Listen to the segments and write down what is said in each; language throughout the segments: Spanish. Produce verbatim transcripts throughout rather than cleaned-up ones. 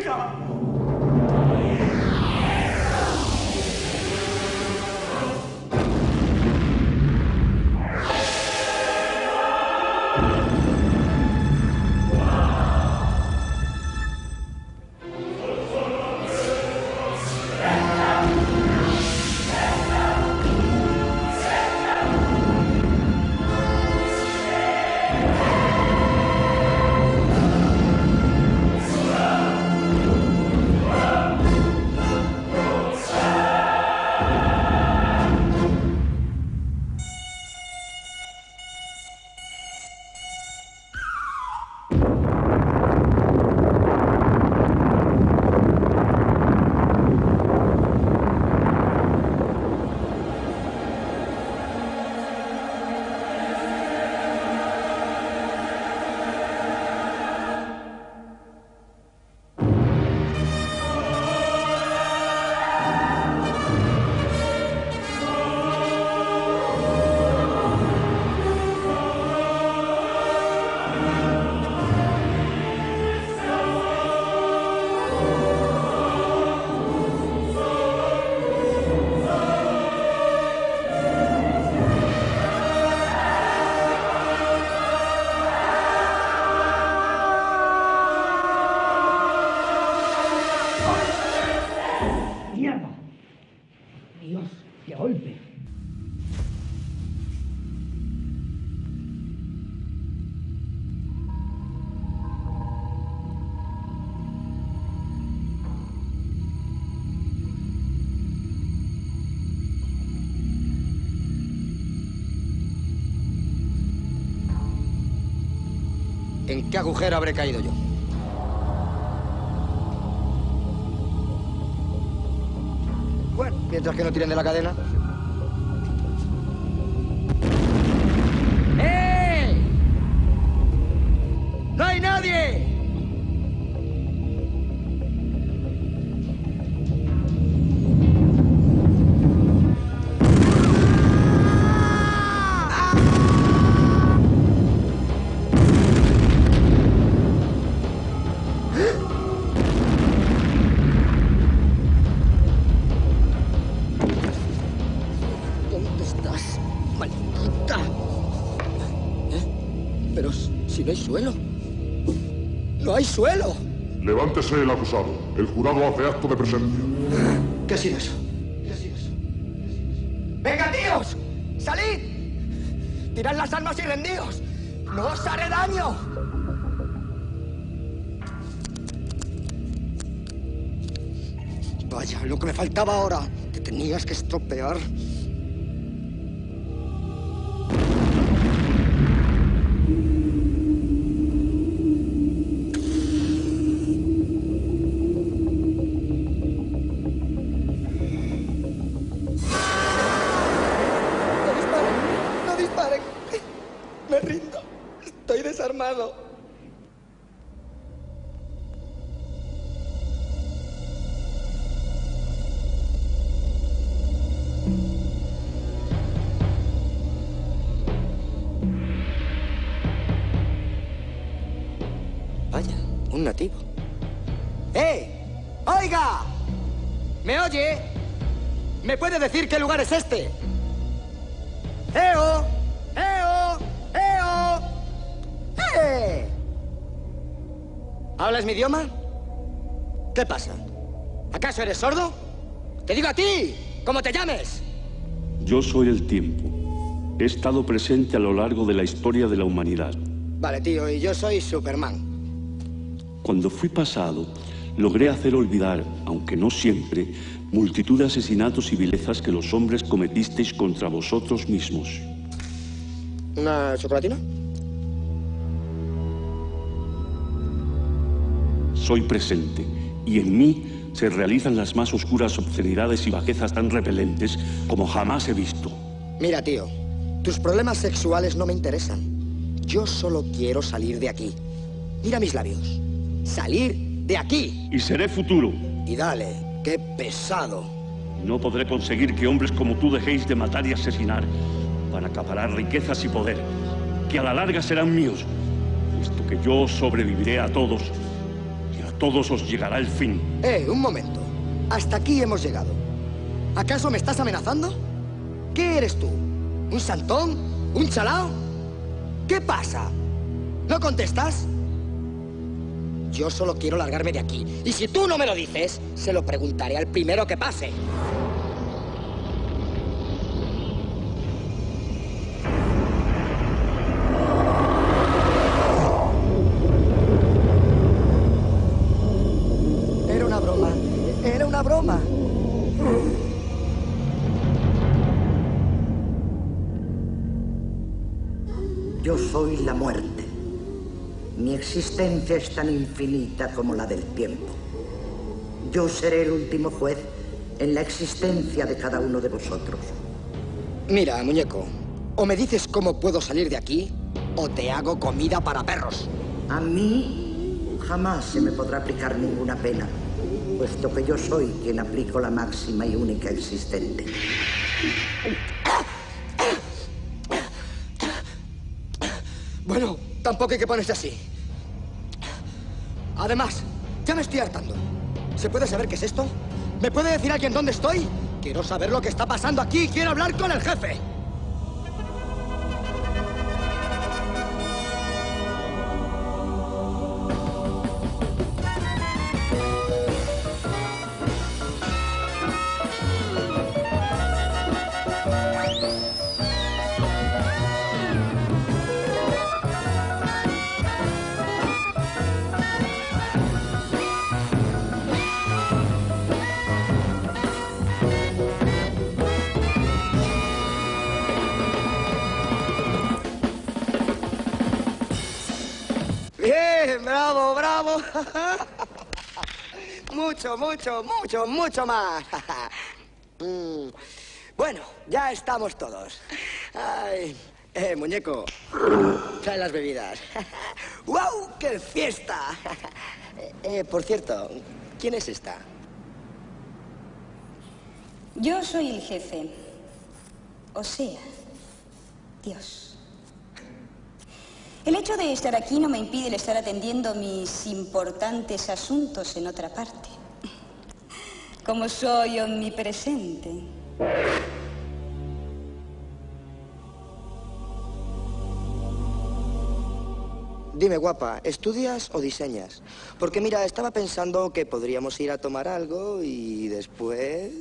¡Lucha! ¿En qué agujero habré caído yo? Bueno, mientras que no tiren de la cadena. ¡Eh! ¡No hay nadie! No hay suelo. ¡No hay suelo! Levántese el acusado. El jurado hace acto de presencia. ¿Qué ha sido eso? ¿Qué ha sido eso? ¡Venga, tíos! ¡Salid! ¡Tirad las armas y rendíos! ¡No os haré daño! Vaya, lo que me faltaba ahora. Te tenías que estropear. Desarmado. Vaya, un nativo. ¡Eh! ¡Oiga! ¿Me oye? ¿Me puede decir qué lugar es este? ¡Eo! ¡Eo! ¡Eo! ¡Eh! ¿Hablas mi idioma? ¿Qué pasa? ¿Acaso eres sordo? Te digo a ti, ¿cómo te llames? Yo soy el tiempo. He estado presente a lo largo de la historia de la humanidad. Vale, tío, y yo soy Superman. Cuando fui pasado, logré hacer olvidar, aunque no siempre, multitud de asesinatos y vilezas que los hombres cometisteis contra vosotros mismos. ¿Una chocolatina? Soy presente, y en mí se realizan las más oscuras obscenidades y bajezas tan repelentes como jamás he visto. Mira, tío, tus problemas sexuales no me interesan. Yo solo quiero salir de aquí. Mira mis labios. Salir de aquí. Y seré futuro. Y dale, qué pesado. No podré conseguir que hombres como tú dejéis de matar y asesinar para acaparar riquezas y poder, que a la larga serán míos, puesto que yo sobreviviré a todos y a todos os llegará el fin. Eh, un momento. Hasta aquí hemos llegado. ¿Acaso me estás amenazando? ¿Qué eres tú? ¿Un santón? ¿Un chalao? ¿Qué pasa? ¿No contestas? Yo solo quiero largarme de aquí. Y si tú no me lo dices, se lo preguntaré al primero que pase. Era una broma. Era una broma. Yo soy la muerte. Mi existencia es tan infinita como la del tiempo. Yo seré el último juez en la existencia de cada uno de vosotros. Mira, muñeco, o me dices cómo puedo salir de aquí, o te hago comida para perros. A mí jamás se me podrá aplicar ninguna pena, puesto que yo soy quien aplico la máxima y única existente. Bueno, tampoco hay que ponerse así. Además, ya me estoy hartando. ¿Se puede saber qué es esto? ¿Me puede decir alguien dónde estoy? Quiero saber lo que está pasando aquí. Quiero hablar con el jefe. Bien, bravo, bravo. Mucho, mucho, mucho, mucho más. Mm. Bueno, ya estamos todos. Ay, eh, muñeco, trae las bebidas. ¡Guau! ¡Qué fiesta! Eh, por cierto, ¿quién es esta? Yo soy el jefe. O sea, Dios. El hecho de estar aquí no me impide el estar atendiendo mis importantes asuntos en otra parte. Como soy omnipresente. Dime, guapa, ¿estudias o diseñas? Porque mira, estaba pensando que podríamos ir a tomar algo y después...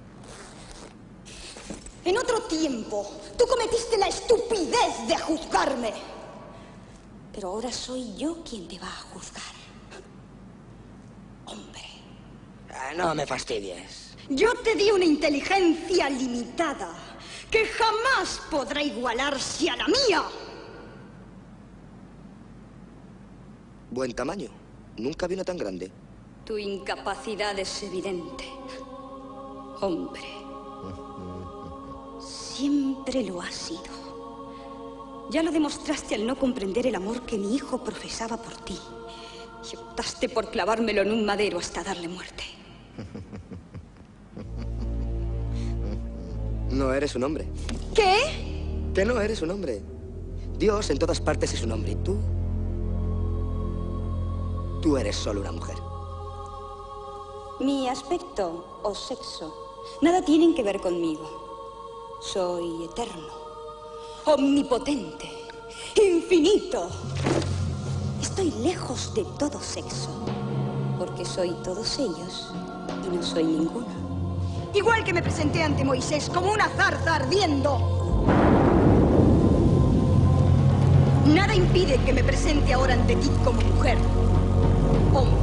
En otro tiempo, tú cometiste la estupidez de juzgarme. Pero ahora soy yo quien te va a juzgar. Hombre. Ah, no me fastidies. Yo te di una inteligencia limitada que jamás podrá igualarse a la mía. Buen tamaño. Nunca vi una tan grande. Tu incapacidad es evidente. Hombre. Siempre lo ha sido. Ya lo demostraste al no comprender el amor que mi hijo profesaba por ti. Y optaste por clavármelo en un madero hasta darle muerte. No eres un hombre. ¿Qué? Que no eres un hombre. Dios en todas partes es un hombre. ¿Y tú? Tú eres solo una mujer. Mi aspecto o sexo nada tienen que ver conmigo. Soy eterno. Omnipotente, infinito. Estoy lejos de todo sexo, porque soy todos ellos y no soy ninguno. Igual que me presenté ante Moisés como una zarza ardiendo. Nada impide que me presente ahora ante ti como mujer, hombre.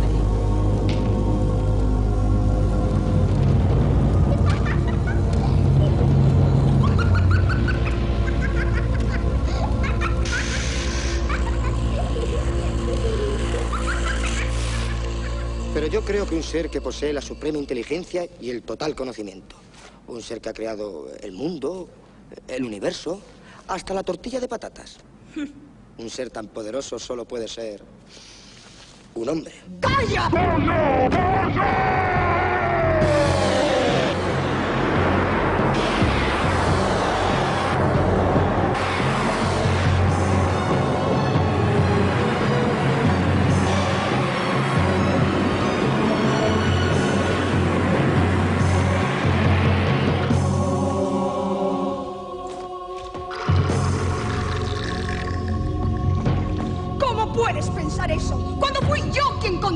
Pero yo creo que un ser que posee la suprema inteligencia y el total conocimiento. Un ser que ha creado el mundo, el universo, hasta la tortilla de patatas. Un ser tan poderoso solo puede ser un hombre. ¡Calla!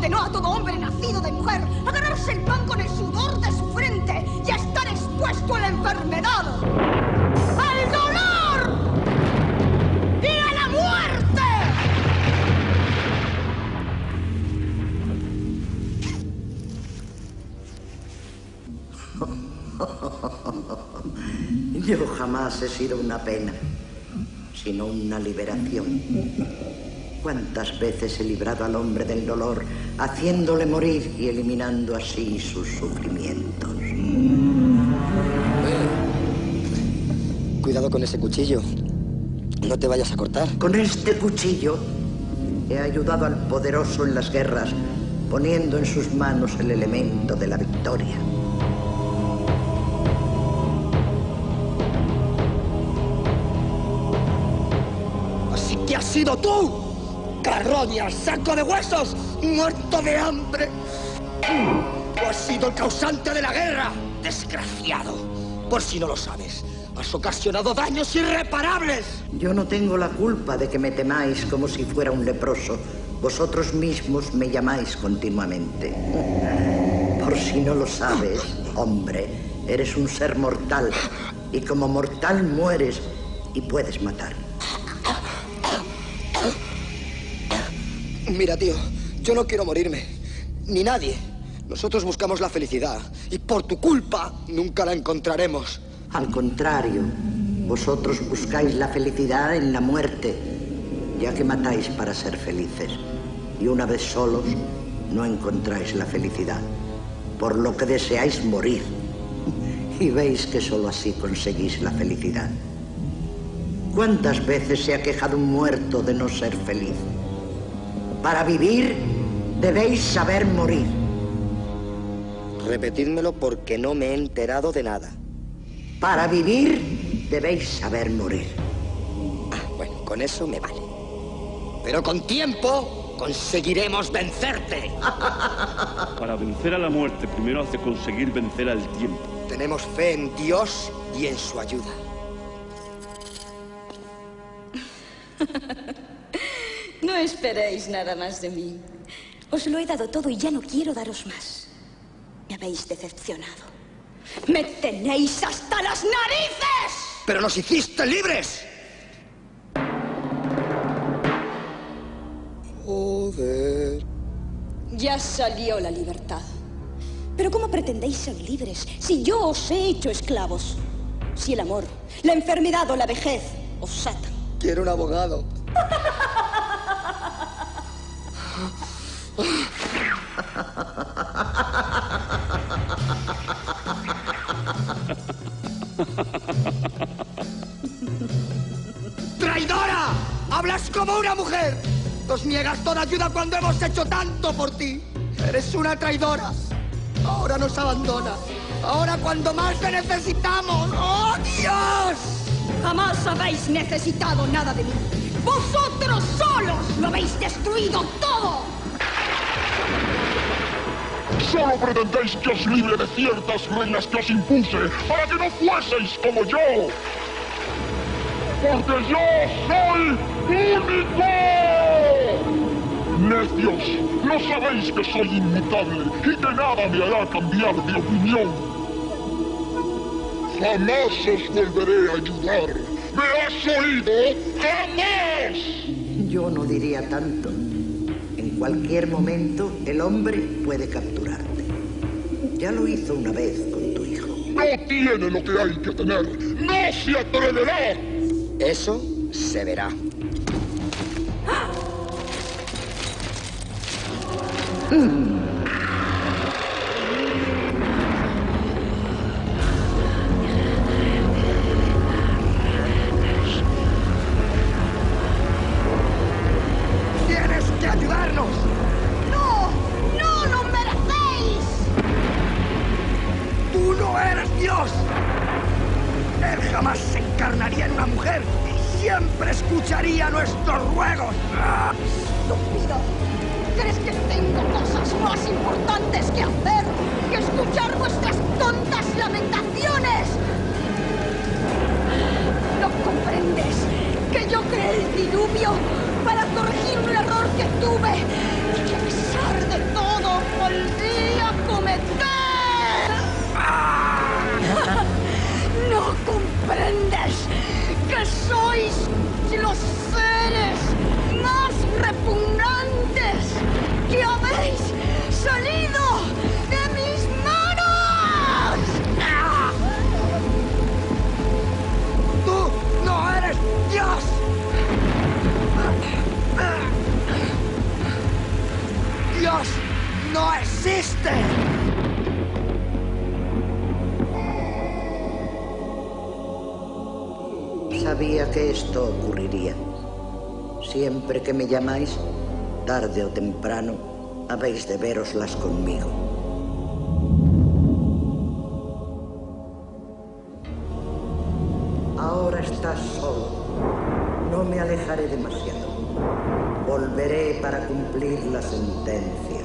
no a todo hombre nacido de mujer a ganarse el pan con el sudor de su frente y a estar expuesto a la enfermedad, al dolor y a la muerte. Yo jamás he sido una pena, sino una liberación. ¿Cuántas veces he librado al hombre del dolor, haciéndole morir y eliminando así sus sufrimientos? Cuidado con ese cuchillo. No te vayas a cortar. Con este cuchillo he ayudado al poderoso en las guerras, poniendo en sus manos el elemento de la victoria. Así que has sido tú, carroña, saco de huesos, muerto de hambre. Tú has sido el causante de la guerra, desgraciado. Por si no lo sabes, has ocasionado daños irreparables. Yo no tengo la culpa de que me temáis como si fuera un leproso. Vosotros mismos me llamáis continuamente. Por si no lo sabes, hombre, eres un ser mortal. Y como mortal mueres y puedes matar. Mira, tío, yo no quiero morirme. Ni nadie. Nosotros buscamos la felicidad. Y por tu culpa, nunca la encontraremos. Al contrario, vosotros buscáis la felicidad en la muerte, ya que matáis para ser felices. Y una vez solos, no encontráis la felicidad, por lo que deseáis morir. Y veis que solo así conseguís la felicidad. ¿Cuántas veces se ha quejado un muerto de no ser feliz? Para vivir, debéis saber morir. Repetidmelo porque no me he enterado de nada. Para vivir, debéis saber morir. Ah, bueno, con eso me vale. Pero con tiempo conseguiremos vencerte. Para vencer a la muerte, primero has de conseguir vencer al tiempo. Tenemos fe en Dios y en su ayuda. No esperéis nada más de mí. Os lo he dado todo y ya no quiero daros más. Me habéis decepcionado. ¡Me tenéis hasta las narices! ¡Pero nos hiciste libres! Joder. Ya salió la libertad. Pero ¿cómo pretendéis ser libres si yo os he hecho esclavos? Si el amor, la enfermedad o la vejez os atan. Quiero un abogado. ¡Traidora! ¡Hablas como una mujer! Nos niegas toda ayuda cuando hemos hecho tanto por ti. Eres una traidora. Ahora nos abandonas. Ahora cuando más te necesitamos. ¡Oh, Dios! Jamás habéis necesitado nada de mí. Vosotros solos lo habéis destruido todo. Solo pretendéis que os libre de ciertas reglas que os impuse para que no fueseis como yo. Porque yo soy único. Necios, no sabéis que soy inmutable y que nada me hará cambiar de opinión. Jamás os volveré a ayudar. ¿Me has oído? ¡Jamás! Yo no diría tanto. En cualquier momento, el hombre puede capturarte. Ya lo hizo una vez con tu hijo. No tiene lo que hay que tener. ¡No se atreverá! Eso se verá. ¡Tienes que ayudarnos! ¡No! ¡No lo merecéis! ¡Tú no eres Dios! Él jamás se encarnaría en una mujer y siempre escucharía nuestros ruegos. ¡Ah! ¡Estúpido! ¿Crees que tengo cosas más importantes que hacer que escuchar vuestras tontas lamentaciones? ¿No comprendes que yo creé el diluvio para corregir un error que tuve y que a pesar de todo volví a cometer. ¿No comprendes que sois los seres más repugnantes que habéis salido de mis manos? ¡Tú no eres Dios! ¡Dios no existe! Sabía que esto ocurriría. Siempre que me llamáis, tarde o temprano, habéis de véroslas conmigo. Ahora estás solo. No me alejaré demasiado. Volveré para cumplir la sentencia.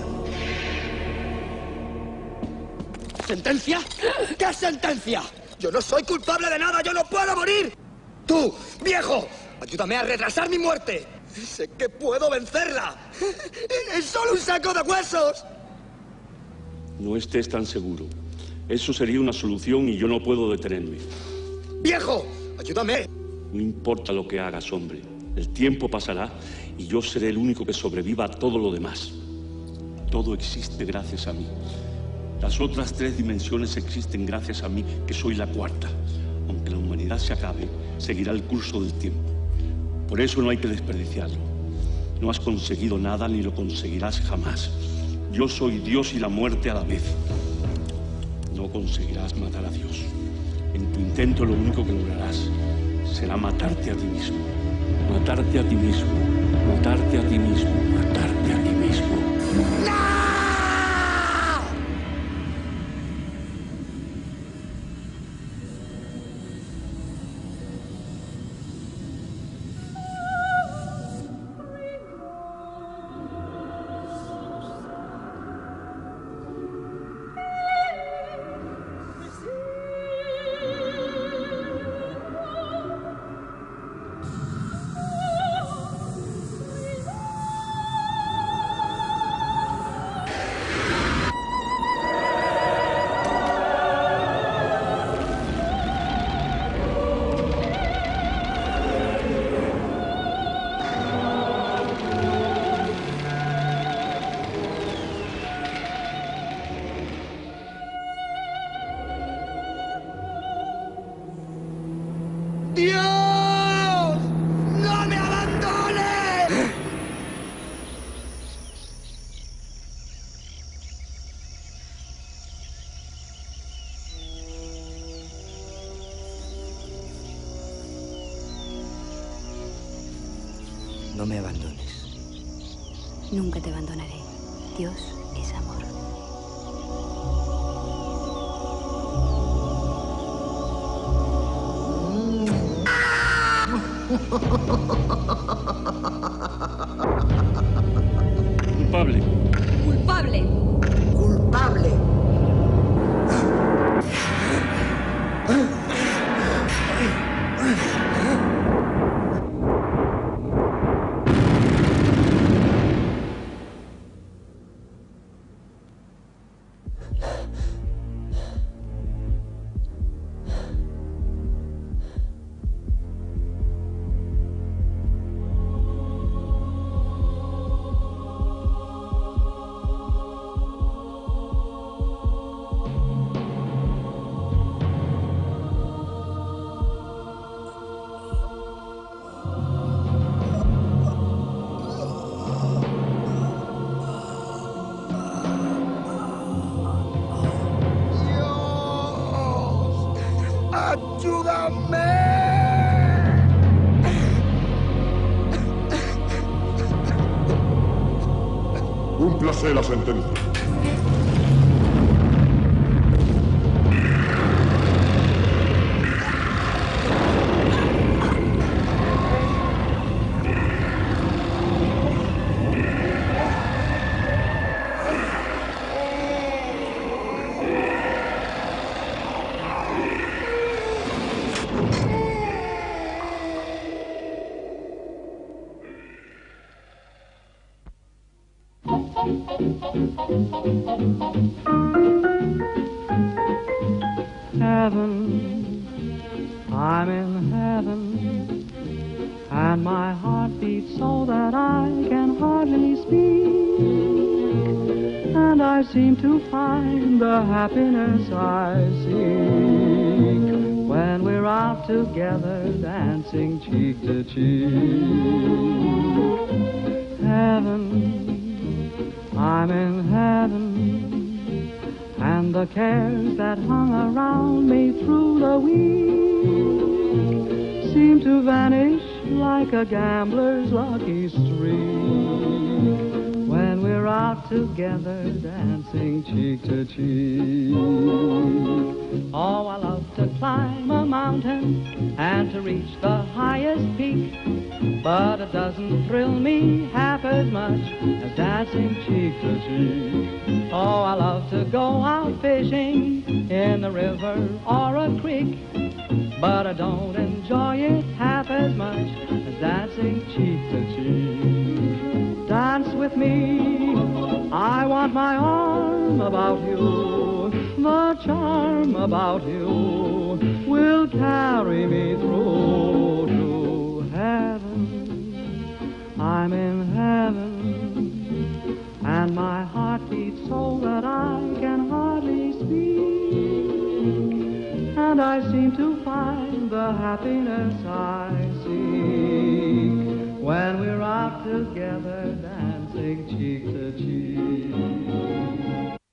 ¿Sentencia? ¿Qué sentencia? Yo no soy culpable de nada, yo no puedo morir. Tú, viejo, ayúdame a retrasar mi muerte. Sé que puedo vencerla. Es solo un saco de huesos. No estés tan seguro. Eso sería una solución y yo no puedo detenerme. Viejo, ayúdame. No importa lo que hagas, hombre. El tiempo pasará y yo seré el único que sobreviva a todo lo demás. Todo existe gracias a mí. Las otras tres dimensiones existen gracias a mí, que soy la cuarta. Aunque la humanidad se acabe, seguirá el curso del tiempo. Por eso no hay que desperdiciarlo. No has conseguido nada ni lo conseguirás jamás. Yo soy Dios y la muerte a la vez. No conseguirás matar a Dios. En tu intento lo único que lograrás será matarte a ti mismo. Matarte a ti mismo. Matarte a ti mismo. Matarte a ti mismo. ¡No! ¡Dios! ¡No me abandones! No me abandones. Nunca te abandonaré. Dios es amor. Culpable. Culpable. Culpable. ¡Ayúdame! Cúmplase la sentencia. Heaven, I'm in heaven, and my heart beats so that I can hardly speak, and I seem to find the happiness I seek when we're out together dancing cheek to cheek. Heaven, I'm in heaven, and the cares that hung around me through the week seem to vanish like a gambler's lucky streak when we're out together dancing cheek to cheek. Oh, I love to climb a mountain and to reach the highest peak, but it doesn't thrill me half as much as dancing cheek to cheek. Oh, I love to go out fishing in the river or a creek, but I don't enjoy it half as much as dancing cheek to cheek. Dance with me, I want my arm about you. The charm about you will carry me through to heaven. I'm in heaven, and my heart beats so that I can hardly speak, and I seem to find the happiness I seek when we're out together dancing cheek to cheek.